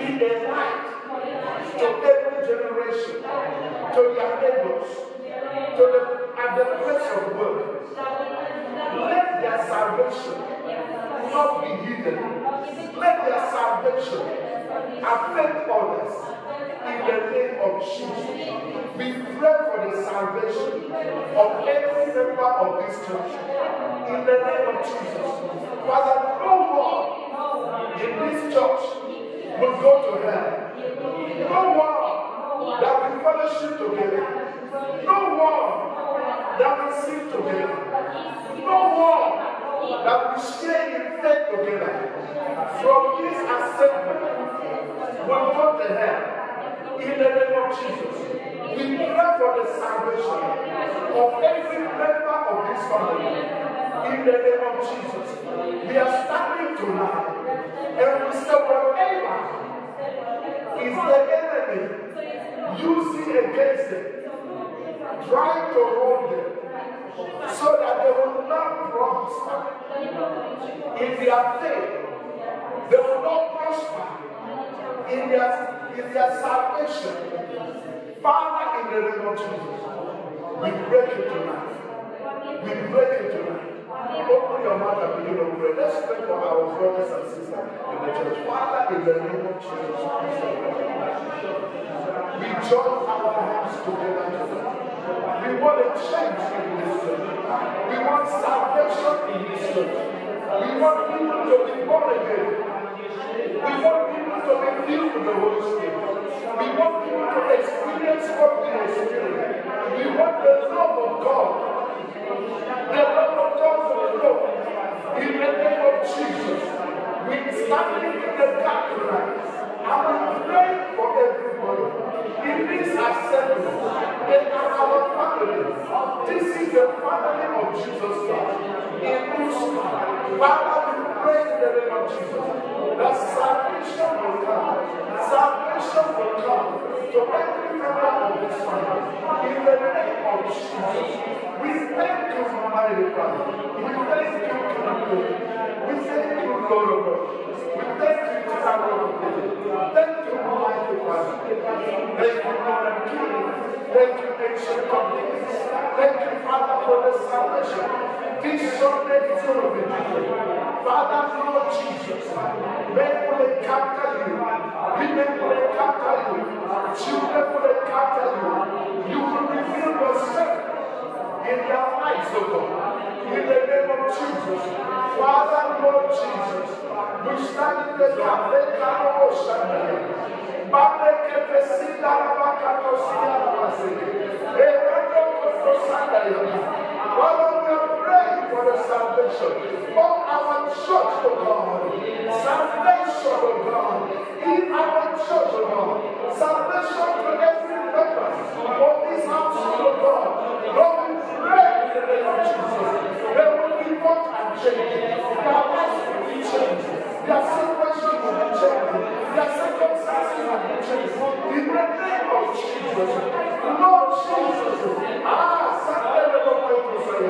be a light to every generation, to their neighbors, to the, at the place of work. Let their salvation not be hidden. Let their salvation affect others in the name of Jesus. We pray for the salvation of every member of this church in the name of Jesus. Father, no one in this church will go to hell. No one that will fellowship together. No one that will sing together. No one that will share in faith together. From this assembly will go to hell. In the name of Jesus, we pray for the salvation of every member of this family. In the name of Jesus, we are standing tonight and we say whatever is the enemy using against them, trying to hold them so that they will not prosper in their faith, they will not prosper in their, in their salvation. Father, in the name of Jesus, we break it tonight. We break it tonight. Open your mouth and begin to pray. Let's pray for our brothers and sisters in the church. Father, in the name of Jesus, we join our hands together today. We want a change in this church. We want salvation in this church. We want people to be born again. We want people to be filled with the Holy Spirit. We want people to experience what we experience. We want the love of God. The love of God to flow. In the name of Jesus, we standing in the gap tonight. And we pray for everybody. In this assembly, they are our family. This is the family of Jesus Christ. In whose Father, we pray in the name of Jesus that salvation will come. Salvation will come to every member of this family. In the name of Jesus, we thank you, Almighty Father. We thank you, King of Glory. We thank you, Lord of God. We thank you, Father of God. Thank you, Almighty Father. Thank you, Lord of King. Thank you, Ancient of Days. Thank you, Father, for the salvation. This Sunday is going to be different. Father, Lord Jesus, men will encounter you. Women will encounter you. Children will encounter you. You will reveal yourself in their lives, O God. In the name of Jesus. Father, Lord Jesus, we stand in the gap. Father, we are praying for the salvation of our church, O God. Salvation, O God, in our church, O God. Salvation to every member of this house, O God. Lord, we pray in the name of Jesus. There will be much and change. Their lives will be changed. Their situation will be changed. Their circumstances will be changed. In the name of Jesus. Lord Jesus. Ah, Sunday, the Lord will say,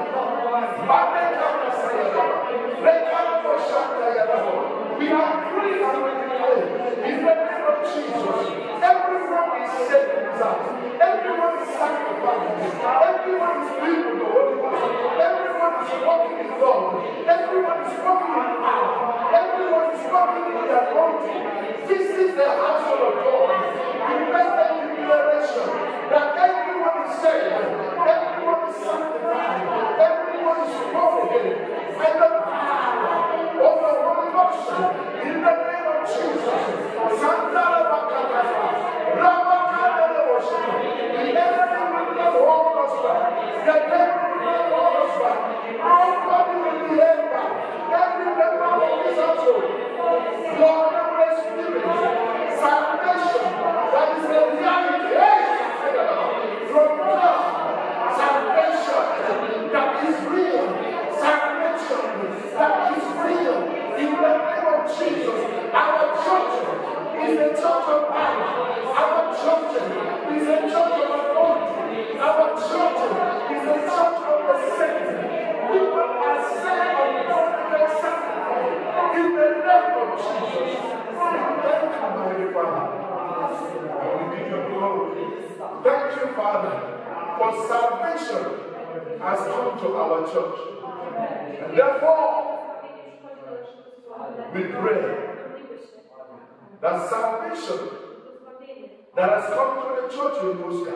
we are free and we declare in the name of Jesus. Everyone is saved in His house. Everyone is sanctified. Everyone is filled with the Holy Ghost. Everyone is walking in love. Everyone is walking in power. Everyone is walking in the anointing. This is the household of God. We make a declaration that everyone is saved. Everyone is sanctified. Everyone is born again. And the power of the Holy Ghost in the name of Jesus. Sandala Bakataya. Rabakataya worship. The enemy will not hold us back. The devil will not hold us back. Our body will be held back. Every member of this household. Lord, the Holy Spirit. Salvation. That is the reality. From God. Salvation. That is real. Salvation. That is real. In the name of Jesus. Our church is the church of power. Our church is the church of authority. Our church is the church of the saints. People are saved and born again sanctified. In the name of Jesus. We thank you, Father, for salvation has come to our church. And therefore, we pray that salvation that has come to the church in Uska,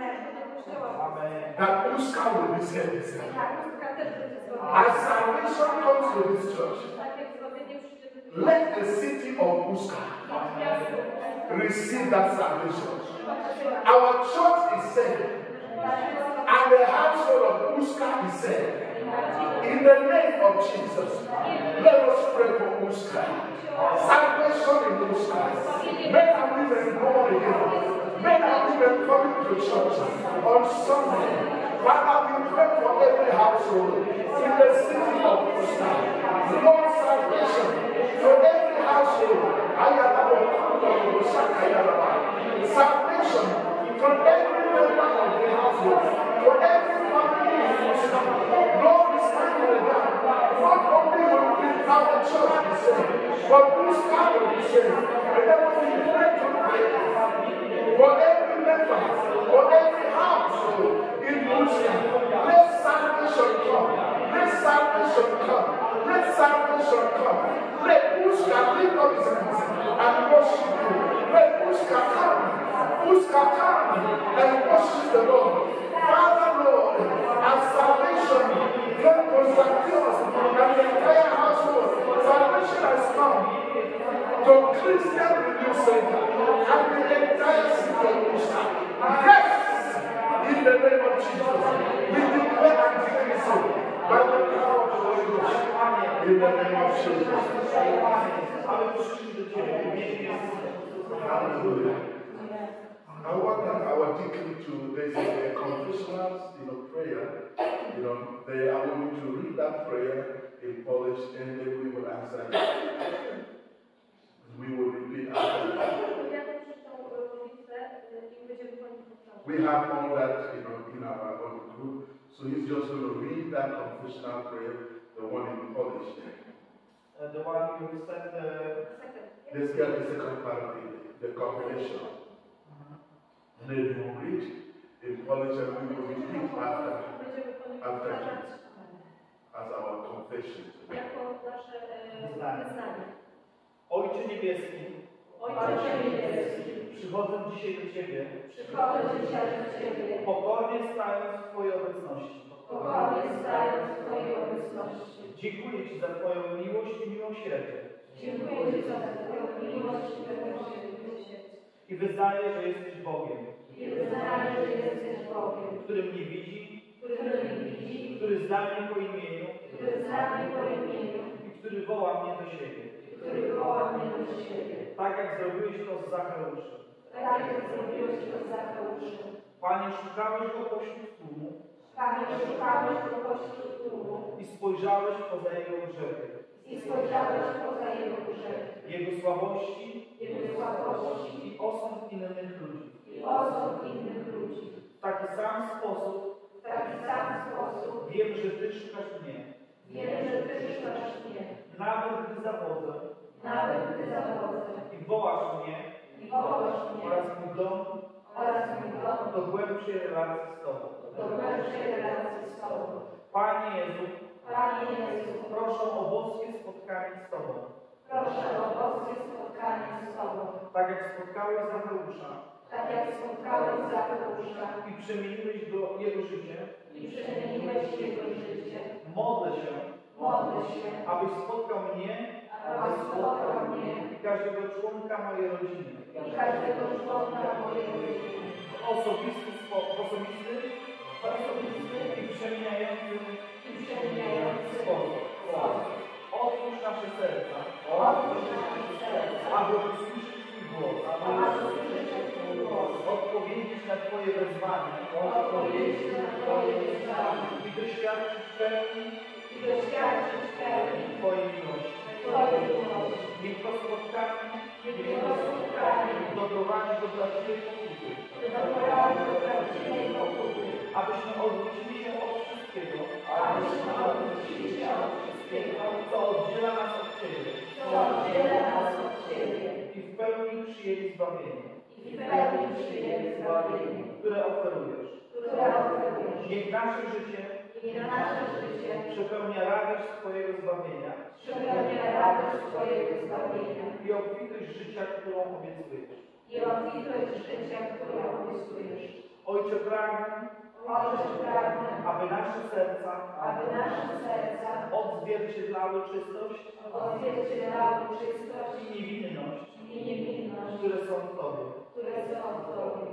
that Uska will be saved. As salvation comes to this church, let the city of Uska receive that salvation. Our church is saved, and the household of Uska is saved. In the name of Jesus, let us pray for Uska. Salvation in Uska. Men and women born again. Men and women coming to church on Sunday. Father, we pray for every household in the city of Uska. Lord, salvation for every household. Salvation for every member of the household. For every family in Uska. Lord, we stand in the gap. Not only will we have the church be saved, but Uska will be saved. And then we pray tonight for every member, for every household in Uska. Let salvation come. Let salvation come. Let salvation come. Let Uska lift up his hands and worship you. Let Uska come. Uska come and worship the Lord. Father, Lord, as salvation came to Zacchaeus and the entire household, salvation has come to Christian Relief Center and the entire city of Uska. Yes! In the name of Jesus, we declare and decree so by the power of the Holy Ghost. In the name of Jesus. Hallelujah. I want our deacon to, there's a confessional, you know, prayer. You know, they are going to read that prayer in Polish, and then we will answer it. We will repeat after that. We have all that, you know, in our own group. So he's just going to read that confessional prayer, the one in Polish. Uh, the one you said, uh, let's get the second part of it, the combination. And then you will read in Polish and we will repeat after, after it as our confession. Ojcze Niebieski, przychodzę dzisiaj do Ciebie, pokornie stając w Twojej obecności. Dziękuję Ci za Twoją miłość i miłosierdzie. Dziękuję Ci za Twoją miłość i miłosierdzie. I wyznaję, że jesteś Bogiem. I wyznaję, że jesteś Bogiem. Który mnie widzi, który mnie widzi, który zna mnie po imieniu, który zna mnie po imieniu i który woła mnie do siebie. który woła mnie do siebie. Tak jak zrobiłeś to z Zacheuszem. Tak jak zrobiłeś to z Zacheuszem. Panie, szukałeś go pośród tłumu. Panie, szukałeś go pośród tłumu. I spojrzałeś poza jego grzechy. I spojrzałeś poza jego grzechy. Jego słabości. Jego słabości. I osąd innych ludzi. I osąd innych ludzi. W taki sam sposób. W taki sam sposób. Wiem, że Ty szukasz mnie. Wiem, że Ty szukasz mnie. Nawet gdy zawodzę. Nawet gdy zawodzę. I wołasz mnie. I wołasz mnie. Oraz mój dom. Oraz mój dom. Do głębszej relacji z Tobą. Do głębszej relacji z Tobą. Panie Jezu. Panie Jezu. Proszę o boskie spotkanie z Tobą. Proszę o boskie spotkanie z Tobą. Tak jak spotkałeś Zacheusza. Tak jak spotkałeś Zacheusza. I przemieniłeś do jego życie. I przemieniłeś jego życie. Modlę się. Modlę się. Abyś spotkał mnie. Abyś spotkał mnie. I każdego członka mojej rodziny. I każdego członka mojej rodziny. W osobisty sposób. Osobisty. Osobisty. I przemieniający. I przemieniający sposób. Otwórz nasze serca. Otwórz nasze serca. Aby usłyszeć Twój głos. Aby usłyszeć Twój głos. Odpowiedzieć na Twoje wezwanie. Odpowiedzieć na Twoje wezwanie. I doświadczyć pełni. I doświadczyć pełni Twojej miłości. Twojej miłości. Niech to spotkanie. Niech to spotkanie doprowadzi do prawdziwej pokuty. doprowadzi do prawdziwej pokuty. Abyśmy odwrócili się od wszystkiego. Abyśmy odwrócili się od wszystkiego. Co oddziela nas od Ciebie. Co oddziela nas od Ciebie. I w pełni przyjęli zbawienie. I w pełni przyjęli zbawienie. Które oferujesz. Niech nasze życie Niech nasze życie przepełnia radość Twojego zbawienia przepełnia radość Twojego zbawienia i obfitość życia, którą obiecujesz. i obfitość życia, którą obiecujesz. Ojcze, pragnę, Ojcze, pragnę, aby nasze serca aby nasze serca odzwierciedlały czystość odzwierciedlały czystość i niewinność, i niewinność, które są w Tobie. które są w Tobie.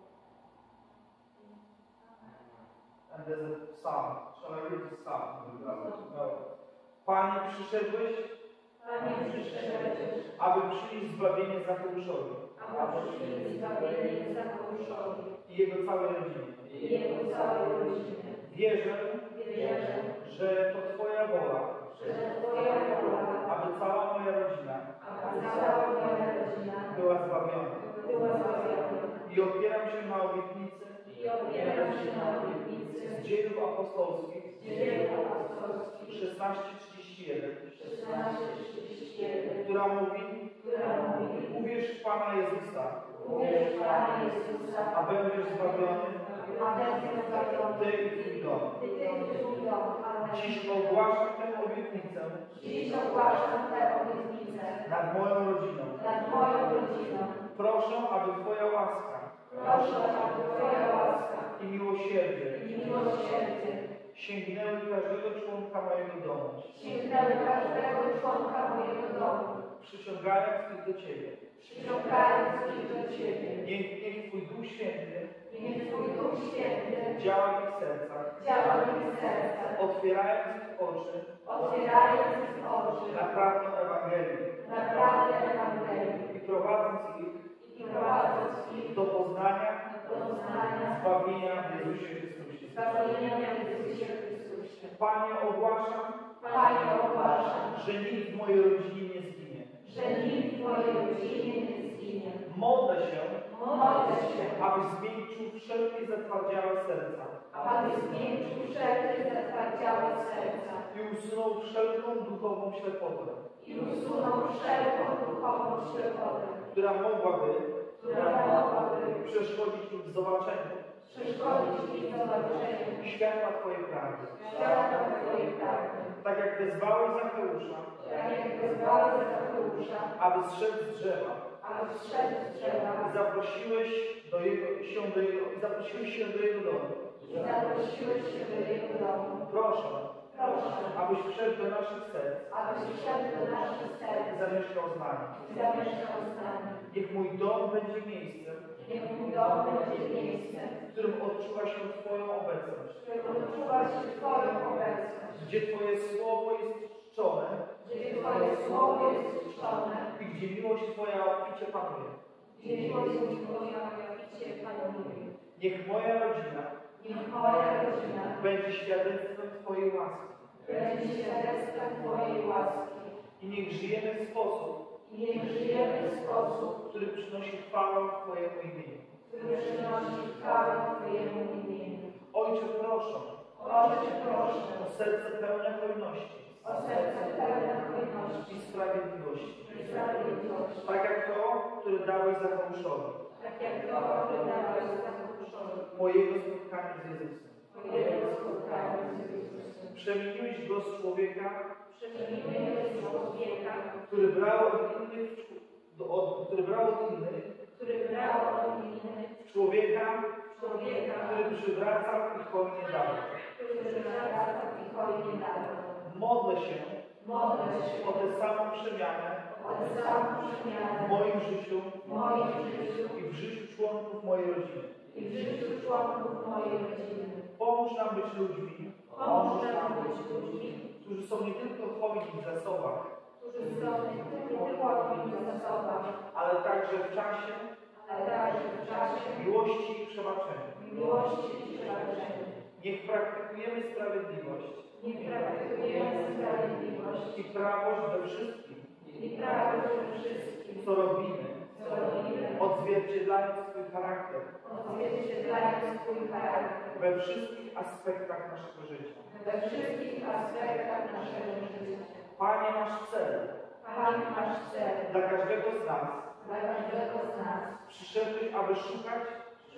And there's a psalm. Shall I read the psalm? No. Panie, przyszedłeś, Panie, przyszedłeś, aby przynieść zbawienie Zacheuszowi aby przynieść zbawienie Zacheuszowi i jego całej rodzinie. i jego całej rodzinie. Wierzę, Wierzę, że to Twoja wola, że Twoja wola, aby cała moja rodzina aby cała moja rodzina była zbawiona. była zbawiona. I opieram się na obietnicy I opieram się na obietnicy z Dziejów Apostolskich dzieł apostolskich szesnaście trzydzieści jeden, szesnaście trzydzieści jeden, która mówi: która mówi: Uwierz w Pana Jezusa, Uwierz w Pana Jezusa, a będziesz zbawiony, a będziesz zbawiony Ty i Twój dom. Ty i Twój dom. Amen. Dziś ogłaszam tę obietnicę Dziś ogłaszam tę obietnicę nad moją rodziną. nad moją rodziną. Proszę, aby Twoja łaska Proszę, aby Twoja łaska i miłosierdzie i miłosierdzie sięgnęły każdego członka mojego domu, sięgnęły każdego członka mojego domu, przyciągając ich do Ciebie. przyciągając ich do Ciebie. Niech, niech Twój Duch Święty Niech Twój Duch Święty działa w ich sercach, działa w ich sercach, otwierając ich oczy otwierając ich oczy na prawdę Ewangelii na prawdę Ewangelii i prowadząc ich i prowadząc ich do poznania do poznania zbawienia w Jezusie Chrystusie. zbawienia w Jezusie Chrystusie. Panie, ogłaszam, Panie, ogłaszam, że nikt w mojej rodzinie nie zginie. że nikt w mojej rodzinie nie zginie. Modlę się, Modlę się, abyś zmiękczył wszelkie zatwardziałe serca aby zmiękczył wszelkie zatwardziałe serca i usunął wszelką duchową ślepotę, i usunął wszelką duchową ślepotę, która mogłaby która mogłaby przeszkodzić im w zobaczeniu przeszkodzić ich zobaczeniu światła Twojej prawdy. światła Twojej prawdy. Tak jak wezwałeś Zacheusza, Tak jak wezwałeś Zacheusza, aby zszedł z drzewa aby zszedł z drzewa i zaprosiłeś do jego, się do jego, i zaprosiłeś się do jego domu. i zaprosiłeś się do jego domu. Proszę, Proszę, abyś wszedł do naszych serc abyś wszedł do naszych i serc zamieszkał z nami. i zamieszkał z nami. Niech mój dom będzie miejscem, Niech mój dom będzie miejscem, w którym odczuwa się Twoją obecność, w którym odczuwa się Twoją obecność, gdzie Twoje słowo jest czczone gdzie Twoje słowo jest czczone, i gdzie miłość Twoja obficie panuje. gdzie miłość Twoja obficie panuje. Niech moja rodzina Niech moja rodzina będzie świadectwem Twojej łaski będzie świadectwem Twojej łaski i niech żyjemy w sposób, i niech żyjemy w sposób, który przynosi chwałę Twojemu imieniu. który przynosi chwałę Twojemu imieniu. Ojcze, proszę Ojcze, proszę o serce pełne hojności o serce pełne hojności i sprawiedliwości, i sprawiedliwości, tak jak to, które dałeś Zacheuszowi, tak jak to, które dałeś Zacheuszowi, mojego spotkania z Jezusem. Twojego spotkania z Jezusem. Przemieniłeś go z człowieka, Przemieniłeś człowieka, który brał od innych, do- od, który brał od innych, który brał od innych, w człowieka, człowieka, który przywracał i hojnie dawał. który przywracał i hojnie dawał. Modlę się Modlę się o tę samą przemianę o tę samą w przemianę moim życiu w moim życiu i w życiu członków mojej rodziny. i w życiu członków mojej rodziny. Pomóż nam być ludźmi, Pomóż nam być ludźmi, którzy są nie tylko hojni w zasobach, którzy są nie tylko hojni w zasobach, ale także w czasie, ale także w czasie miłości i przebaczenia. miłości i przebaczenia. Niech praktykujemy sprawiedliwość Nie praktykujemy sprawiedliwości i prawość we wszystkim, i prawo we wszystkim, co robimy, co robimy, odzwierciedlając swój charakter odzwierciedlając swój charakter we wszystkich aspektach naszego życia. we wszystkich aspektach naszego życia. Panie, nasz cel Pan masz cel dla każdego z nas dla każdego z nas. przyszedłeś, aby szukać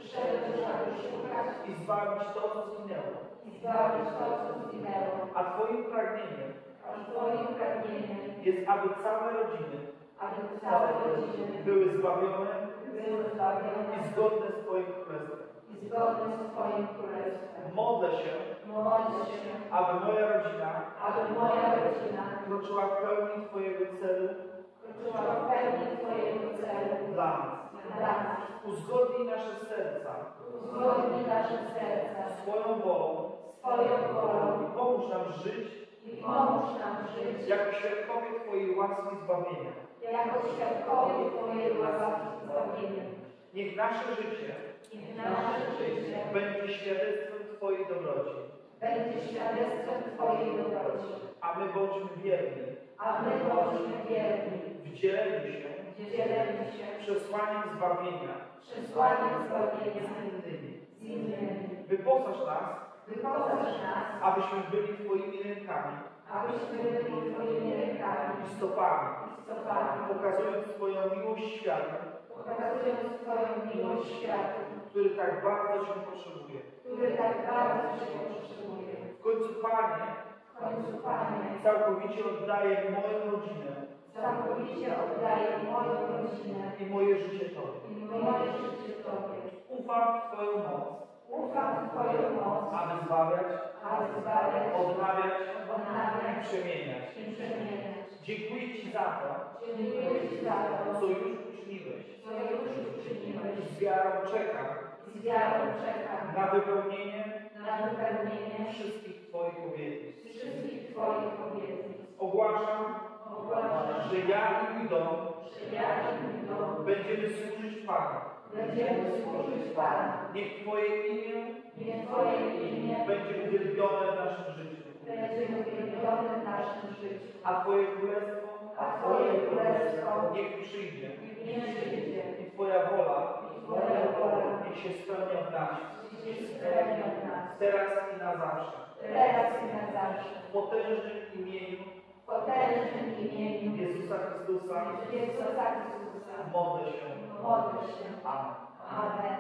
Przyszedłeś, aby szukać i zbawić to, co zginęło. i zbawić to, co zginęło. A Twoim pragnieniem A Twoim pragnieniem jest, aby całe rodziny aby całe rodziny były zbawione były zbawione i zgodne z Twoim królestwem. i zgodne z Twoim królestwem. Modlę się, Modlę się, aby moja rodzina aby moja rodzina kroczyła w pełni Twojego celu kroczyła w pełni Twojego celu dla nas. dla nas. Uzgodnij nasze serca Uzgodnij nasze serca swoją wolą swoją wolą i pomóż nam żyć i pomóż nam żyć jako świadkowie Twojej łaski zbawienia. jako świadkowie Twojej łaski zbawienia. Niech nasze życie Niech nasze życie będzie świadectwem Twojej dobroci, będzie świadectwem Twojej dobroci, a my bądźmy wierni a my bądźmy wierni w dzieleniu się w dzieleniu się przesłaniem zbawienia przesłaniem zbawienia z innymi. z innymi. Wyposaż nas, Wyposaż nas, abyśmy byli Twoimi rękami abyśmy byli Twoimi rękami i stopami, i stopami, pokazując Twoją miłość światu, pokazując Twoją miłość światu, który tak bardzo Cię potrzebuje. który tak bardzo Cię potrzebuje. W końcu, Panie, W końcu, Panie, całkowicie oddaję moją rodzinę całkowicie oddaję moją rodzinę i moje życie Tobie. i moje życie Tobie. Ufam w Twoją moc, Ufam w Twoją moc, aby zbawiać, aby zbawiać, odnawiać odnawiać i przemieniać. i przemieniać. Dziękuję Ci za to, Dziękuję Ci za to, co już uczyniłeś. co już uczyniłeś. I z wiarą czekam I z wiarą czekam na wypełnienie na wypełnienie wszystkich Twoich obietnic. wszystkich Twoich obietnic. Ogłaszam, Ogłaszam, że ja i mój dom że ja i mój dom będziemy służyć Panu. będziemy służyć Panu. Niech Twoje imię Niech Twoje imię będzie uwielbione w naszym życiu, będzie uwielbione w naszym życiu, a Twoje królestwo a Twoje królestwo niech przyjdzie niech przyjdzie i Twoja wola i Twoja wola niech się spełnia w nas, niech spełnia w nas, teraz i na zawsze. teraz i na zawsze. W potężnym imieniu W potężnym imieniu Jezusa Chrystusa Jezusa Chrystusa modlę się. modlę się. Amen. Amen.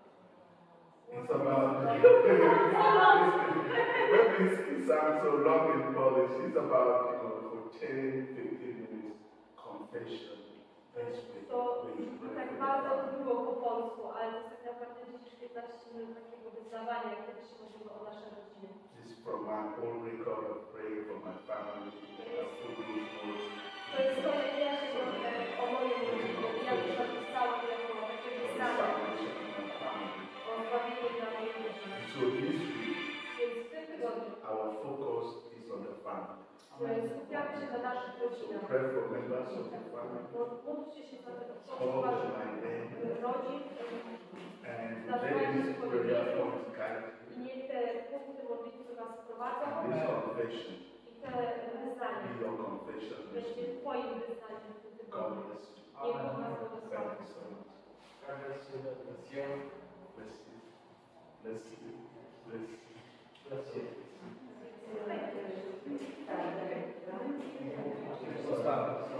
It's about, maybe it sounds so long in Polish. It's about, you know, for ten, fifteen minutes confession. This way, To please brzmi pray tak for bardzo me. długo po polsku, ale to jest tak naprawdę gdzieś piętnaście minut takiego wyznawania, jak kiedyś mówimy o naszej rodzinie. This is from my own record of prayer for my family. I put those words. To jest to, jak ja się modlę o moją rodzinę. Ja już napisałam jako takie wyznanie Salvation of my family. o zbawieniu dla mojej rodziny. So this week, Więc w tym tygodniu our focus is on the family. e, skupiamy się na naszych rodzinach. Pray for members of the family. Módlcie się za tego, co Call waszych my name. rodzin And let this prayer point guide i niech te punkty modlitwy was prowadzą this confession. i te wyznania Be your confession this będzie week. twoim wyznaniem w tym God tygodniu. bless you. Niech Bóg was Thank błogosławi. you so much. God bless you. Bless you. Bless you. Bless you. Bless you. Bless you. Thank you. Zostawiam.